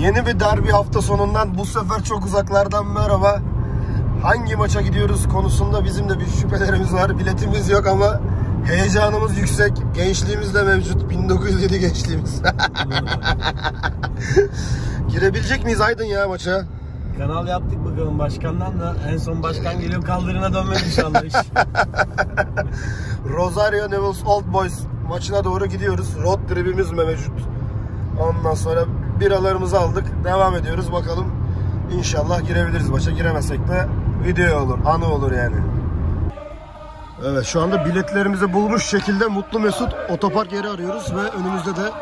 Yeni bir derbi hafta sonundan bu sefer çok uzaklardan merhaba. Hangi maça gidiyoruz konusunda bizim de bir şüphelerimiz var. Biletimiz yok ama heyecanımız yüksek. Gençliğimiz de mevcut. 1907 gençliğimiz. Girebilecek miyiz Aydın ya maça? Kanal yaptık bakalım başkandan da. En son başkan geliyor, kaldırına dönmek inşallah iş. Rosario Newell's Old Boys maçına doğru gidiyoruz. Road trip'imiz mevcut. Ondan sonra biralarımızı aldık. Devam ediyoruz bakalım. İnşallah girebiliriz maça. Giremezsek de video olur, anı olur yani. Evet, şu anda biletlerimizi bulmuş şekilde Mutlu Mesut otopark yeri arıyoruz ve önümüzde de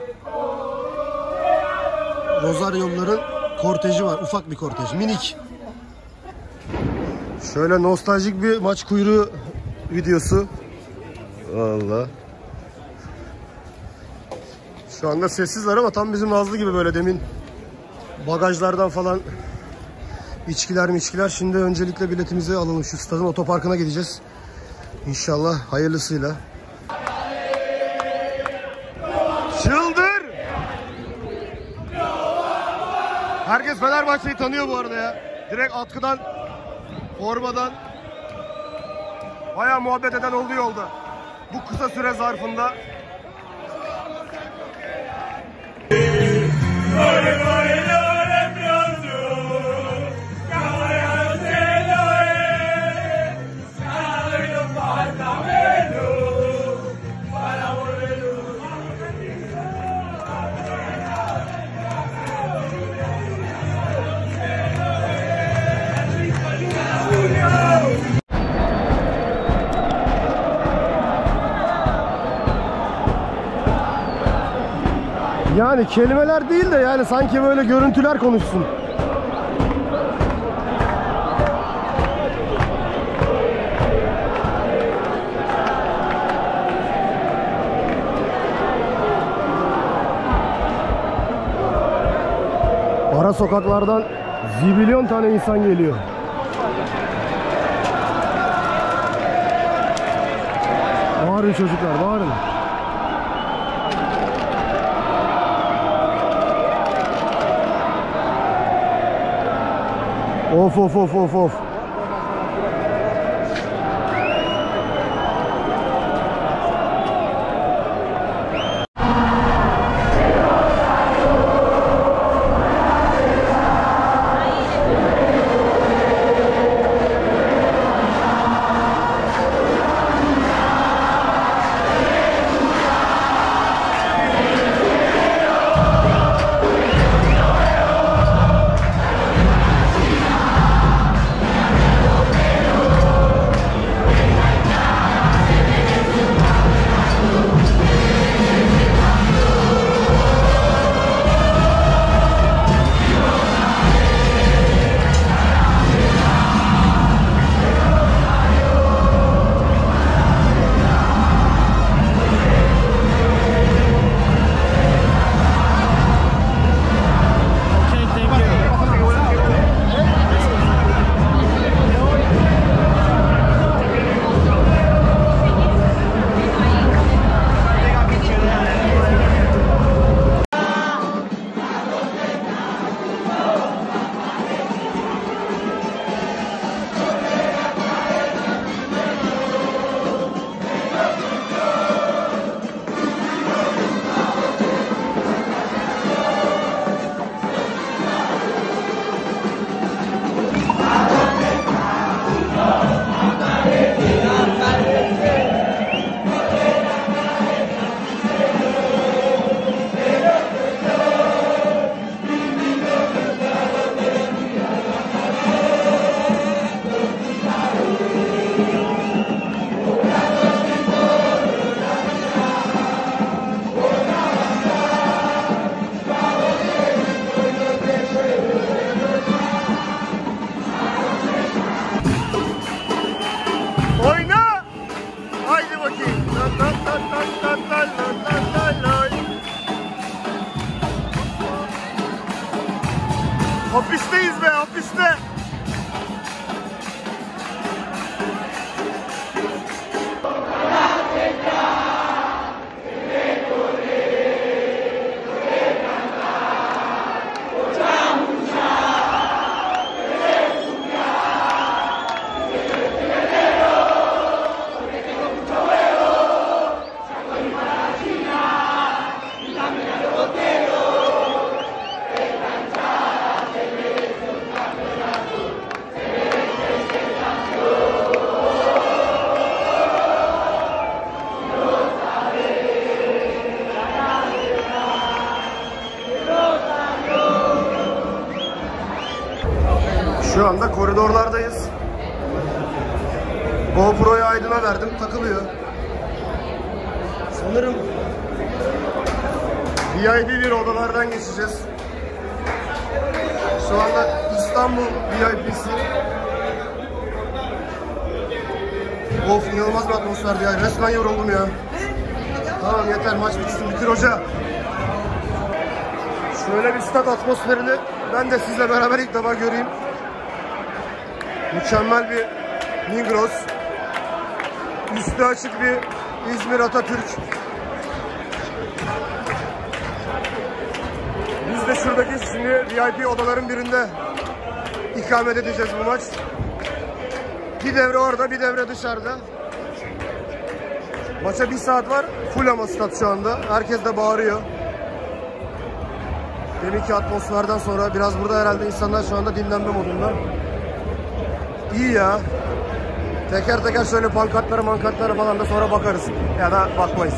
Rosario'luların korteji var. Ufak bir kortej, minik. Şöyle nostaljik bir maç kuyruğu videosu. Vallahi. Şu anda sessizler ama tam bizim Nazlı gibi böyle demin bagajlardan falan içkiler. Şimdi öncelikle biletimizi alalım. Şu stadın otoparkına gideceğiz. İnşallah hayırlısıyla. Çıldır! Herkes Fenerbahçe'yi tanıyor bu arada ya. Direkt atkıdan, formadan bayağı muhabbet eden oldu yolda. Bu kısa süre zarfında. Yani kelimeler değil de yani sanki böyle görüntüler konuşsun. Ara sokaklardan zibilyon tane insan geliyor. Bağırın çocuklar, bağırın. Of. Hapisteyiz be, hapiste. Şu anda koridorlardayız. GoPro'yu Aydın'a verdim, takılıyor. Sanırım VIP bir odalardan geçeceğiz. Şu anda İstanbul VIP'si. Of, inanılmaz bir atmosferdi ya. Resmen yoruldum ya. Tamam yeter, maç bitsin, bitir hoca. Şöyle bir stat atmosferini ben de sizle beraber ilk defa göreyim. Mükemmel bir Migros. Üstü açık bir İzmir Atatürk. Biz de şuradaki şimdi VIP odaların birinde ikamet edeceğiz bu maç. Bir devre orada, bir devre dışarıda. Maça 1 saat var. Full ama stat şu anda. Herkes de bağırıyor. Deminki atmosferden sonra biraz burada herhalde insanlar şu anda dinlenme modunda. İyi ya. Teker teker şöyle pankartlara falan da sonra bakarız. Ya da bakmayız.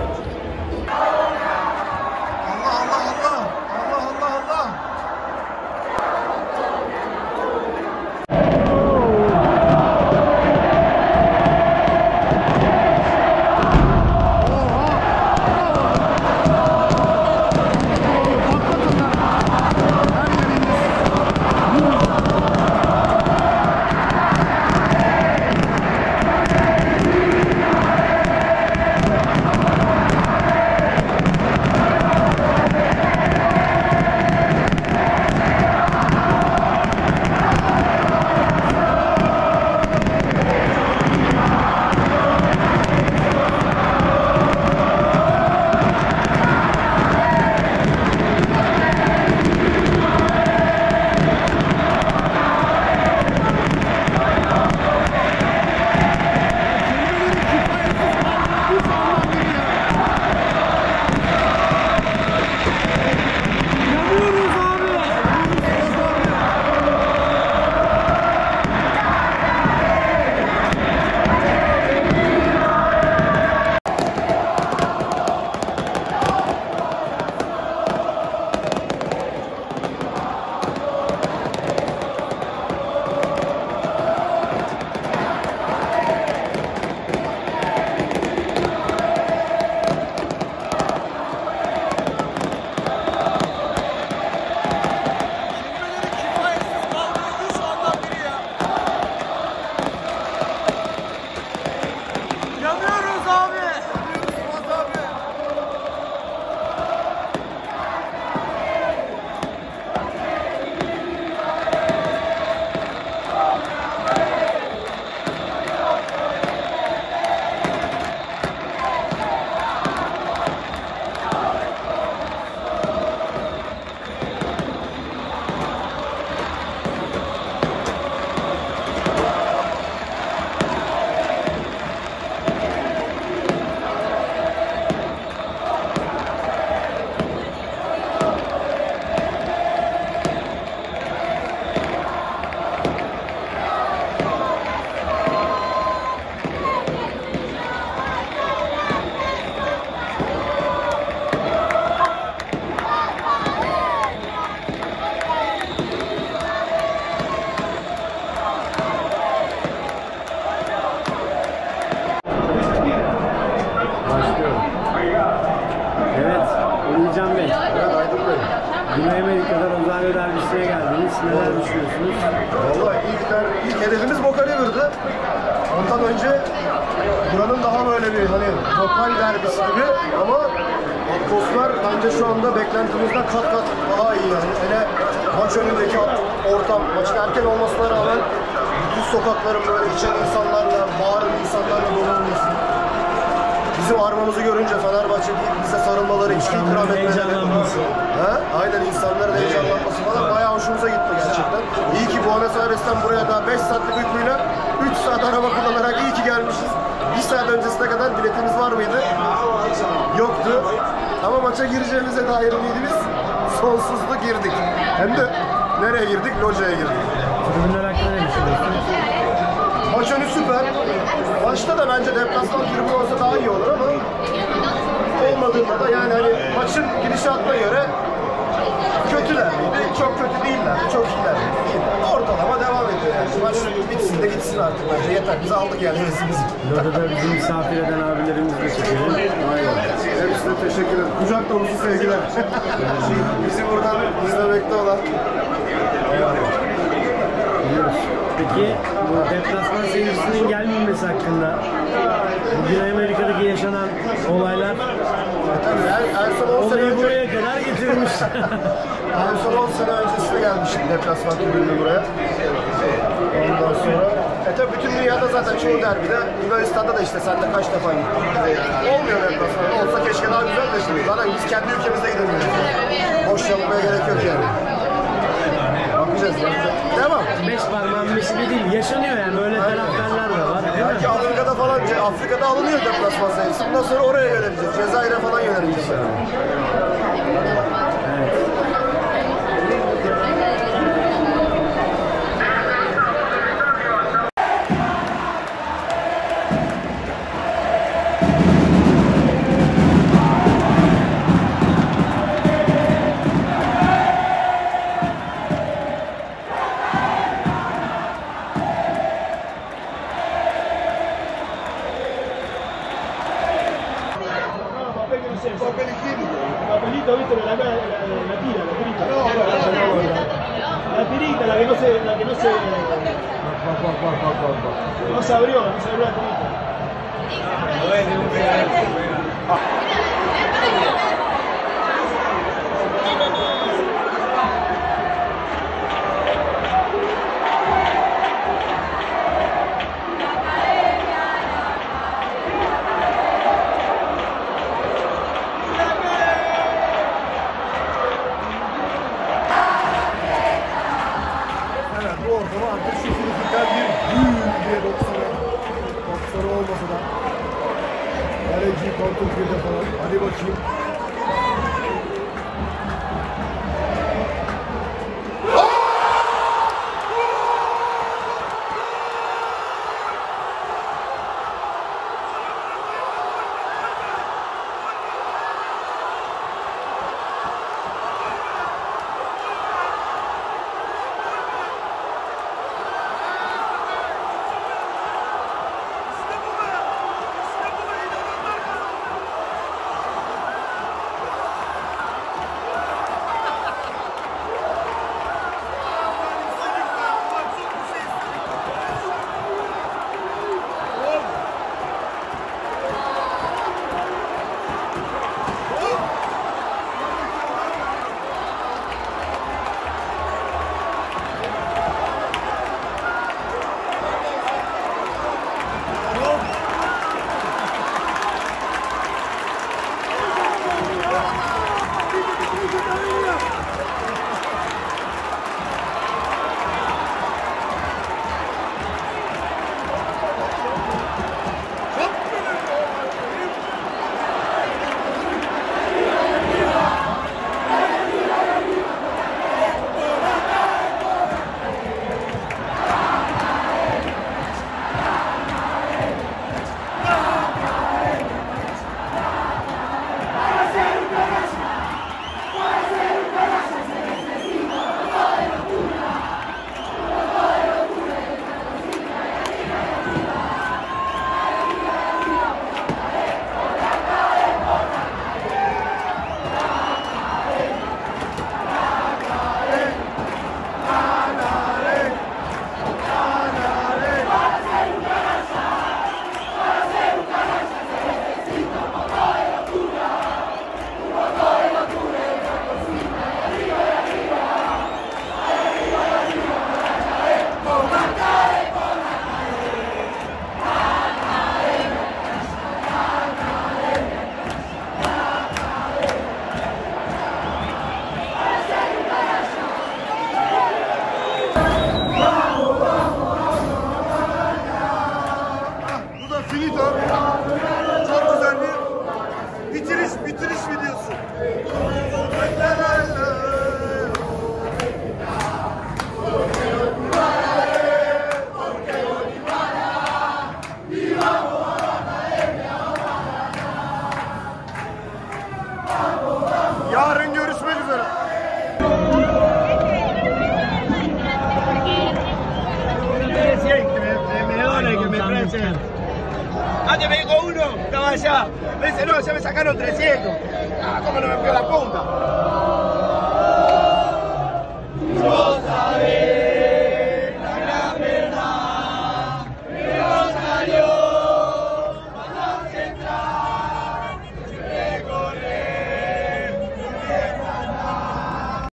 derbisiye geldiniz. Neler düşünüyorsunuz? Vallahi ilk hedefimiz Boca River'dı. Ondan önce buranın daha böyle bir hani lokal derbisi gibi ama atmosfer bence şu anda beklentimizden kat kat daha iyi yani. Hele maç önündeki ortam, maçın erken olmasına rağmen bütün sokakların böyle içen insanlarla, bağıran insanlarla dolu olması. Bizim armamızı görünce Fenerbahçe deyip bize sarılmaları, içki ikram etmeleri. Aynen, insanların heyecanlanması falan bayağı hoşumuza gitti gerçekten. İyi ki Buenos Aires'ten buraya da 5 saatlik uykuyla 3 saat araba kullanarak iyi ki gelmişiz. 1 saat öncesine kadar biletimiz var mıydı? Yoktu. Ama maça gireceğimize dair ümidimiz sonsuzdu, girdik. Hem de nereye girdik? Loca'ya girdik. Tribünler hakkında ne düşünüyorsunuz? Maç önü süper. Maçta da bence deplasman tribünü olsa daha iyi olur ama olmadığında da yani hani maçın gidişatına göre kötüler miydi? Çok kötü değiller. Çok iyiler. Ortalama artık bence. Yeter. Biz aldık yani hevesimizi. Burada da bizim misafir eden abilerimizi de çekelim. Aynen. Hepsine teşekkür ederim. Kucak dolusu sevgiler. Bizi buradan izlemekte olan. Biliyoruz. Peki bu deplasman seyircisinin gelmemesi hakkında bugün Amerika'daki yaşanan olaylar Tabii en son 10 sene olayı önce, buraya kadar getirmiş. en son 10 sene öncesinde gelmiştim deplasman tribününe buraya. Ondan sonra tabii bütün dünyada zaten çoğu derbide Yunanistan'da da işte sen de kaç defa gittin. Olmuyor deplasman. Olsa keşke daha güzel de şimdi. Zaten biz kendi ülkemizde gidemiyoruz. Boş yapmaya gerek yok yani. Bakacağız. Devam. 5 parmağın beşini değil, yaşanıyor yani böyle taraftarlar da var. Değil mi? Belki Afrika'da falan, Afrika'da alınıyor deplasman sayısı. Bundan sonra oraya yöneleceğiz. Cezayir'e falan yöneleceğiz. Evet. Papelito, viste, la tira, la tirita. La tirita, la que no se abrió la tirita. Bu ortamı artık şu frikikler bir büyük diye 90'ı olmasa da kaleci kontrol girdi falan. Hadi bakayım. allá. Me dice, no, ya me sacaron 300. Ah, ¿cómo no me envió la punta?